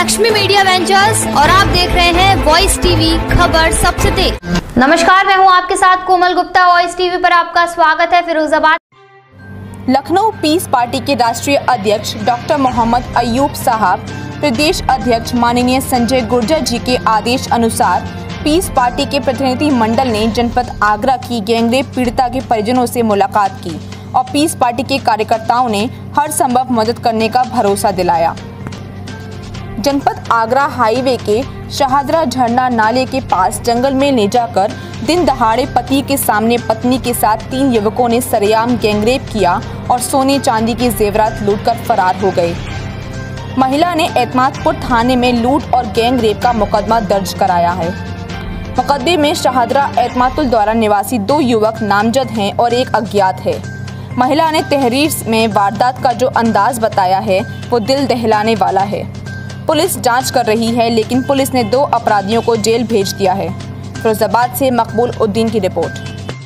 Lakshmi media ventures और आप देख रहे हैं वॉइस टीवी, खबर सबसे तेज। नमस्कार, मैं हूं आपके साथ कोमल गुप्ता। वॉइस टीवी पर आपका स्वागत है। फिरोजाबाद लखनऊ पीस पार्टी के राष्ट्रीय अध्यक्ष डॉक्टर मोहम्मद अयूब साहब, प्रदेश अध्यक्ष माननीय संजय गुर्जर जी के आदेश अनुसार पीस पार्टी के प्रतिनिधि मंडल ने जनपद आगरा की गैंगरेप पीड़िता के परिजनों से मुलाकात की और पीस पार्टी के कार्यकर्ताओं ने हर संभव मदद करने का भरोसा दिलाया। जनपद आगरा हाईवे के शाहदरा झरना नाले के पास जंगल में ले जाकर दिन दहाड़े पति के सामने पत्नी के साथ 3 युवकों ने सरेआम गैंगरेप किया और सोने चांदी के जेवरात लूटकर फरार हो गए। महिला ने एतमादपुर थाने में लूट और गैंगरेप का मुकदमा दर्ज कराया है। मुकदमे में शाहदरा एतमातुल द्वारा निवासी 2 युवक नामजद हैं और एक अज्ञात है। महिला ने तहरीर में वारदात का जो अंदाज बताया है वो दिल दहलाने वाला है। पुलिस जांच कर रही है, लेकिन पुलिस ने 2 अपराधियों को जेल भेज दिया है। फिरोजाबाद से मकबूल उद्दीन की रिपोर्ट।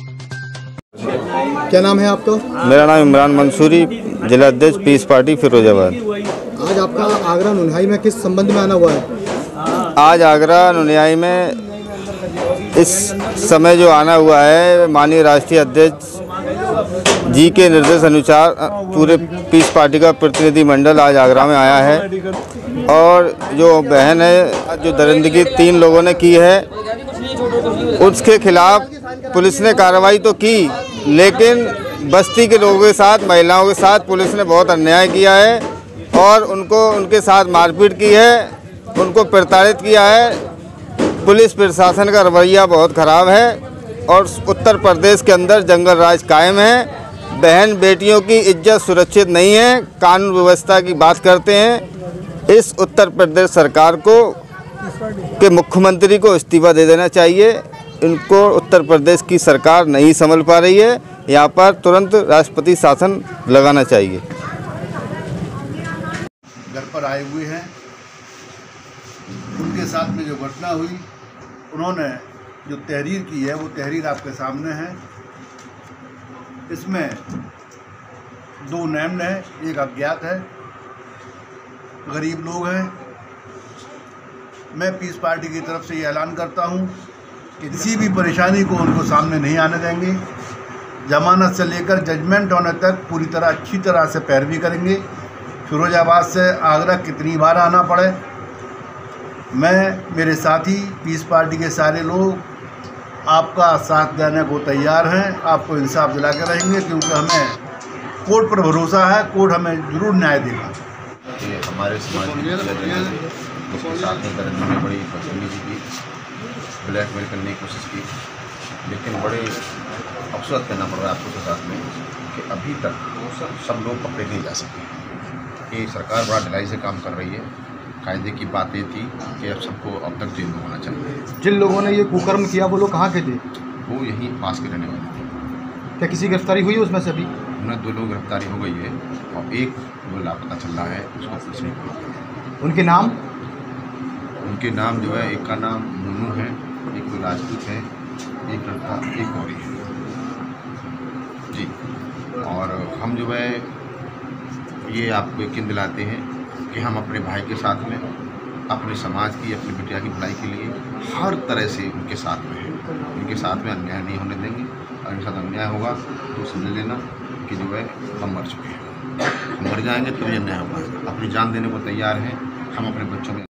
क्या नाम है आपका? मेरा नाम इमरान मंसूरी, जिला अध्यक्ष पीस पार्टी फिरोजाबाद। आज आपका आगरा नुनहाई में किस संबंध में आना हुआ है? आज आगरा नुनहाई में इस समय जो आना हुआ है, माननीय राष्ट्रीय अध्यक्ष जी के निर्देश अनुसार पूरे पीस पार्टी का प्रतिनिधि मंडल आज आगरा में आया है और जो बहन है जो दरिंदगी 3 लोगों ने की है उसके खिलाफ पुलिस ने कार्रवाई तो की, लेकिन बस्ती के लोगों के साथ, महिलाओं के साथ पुलिस ने बहुत अन्याय किया है और उनके साथ मारपीट की है, उनको प्रताड़ित किया है। पुलिस प्रशासन का रवैया बहुत ख़राब है और उत्तर प्रदेश के अंदर जंगल राज कायम है। बहन बेटियों की इज्जत सुरक्षित नहीं है। कानून व्यवस्था की बात करते हैं। इस उत्तर प्रदेश सरकार को के मुख्यमंत्री को इस्तीफा दे देना चाहिए। इनको उत्तर प्रदेश की सरकार नहीं संभल पा रही है। यहाँ पर तुरंत राष्ट्रपति शासन लगाना चाहिए। घर पर आए हुए हैं, उनके साथ में जो घटना हुई, उन्होंने जो तहरीर की है वो तहरीर आपके सामने है। इसमें 2 नाम है, एक अज्ञात है, गरीब लोग हैं। मैं पीस पार्टी की तरफ से ये ऐलान करता हूँ कि किसी भी परेशानी को उनको सामने नहीं आने देंगे। जमानत से लेकर जजमेंट होने तक पूरी तरह अच्छी तरह से पैरवी करेंगे। फिरोजाबाद से आगरा कितनी बार आना पड़े, मैं, मेरे साथी पीस पार्टी के सारे लोग आपका साथ देने को तैयार हैं। आपको इंसाफ दिला के रहेंगे, क्योंकि हमें कोर्ट पर भरोसा है। कोर्ट हमें जरूर न्याय देगा। कि हमारे समाज उसके साथ में दरिंदगी में बड़ी बदतमीजी की, ब्लैकमेल करने की कोशिश की, लेकिन बड़े अफसोस करना पड़ रहा है आपको साथ में कि अभी तक सब लोग पकड़े नहीं जा सके। ये सरकार बड़ा ढिलाई से काम कर रही है। कायदे की बात ये थी कि अब सबको अब तक जेल में होना चाहिए। जिन लोगों ने ये कुकर्म किया वो लोग कहाँ के थे? वो यहीं पास के रहने वाले थे। क्या किसी गिरफ्तारी हुई है उसमें से? अभी उन्हें 2 लोग गिरफ्तारी हो गई है और एक वो लापता चल रहा है, उसको पुलिस ने पकड़ा है। उनके नाम? उनके नाम जो है, एक का नाम मुन्नू है, एक कोई राजपूत है, एक लड़का एक और है जी। और हम जो है ये आपको यकीन दिलाते हैं कि हम अपने भाई के साथ में, अपने समाज की, अपनी बिटिया की भलाई के लिए हर तरह से उनके साथ में हैं। उनके साथ में अन्याय नहीं होने देंगे। और उनके साथ अन्याय होगा तो समझ लेना कि जो है हम मर चुके हैं। हम मर जाएंगे तो ये अन्याय होगा। अपनी जान देने को तैयार हैं हम अपने बच्चों में।